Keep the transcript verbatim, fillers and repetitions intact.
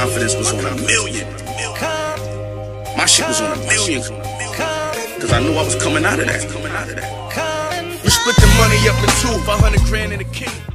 confidence was on a million. My shit was on a million. Cause I knew I was coming out of that. We split the money up in two, five hundred grand in a king.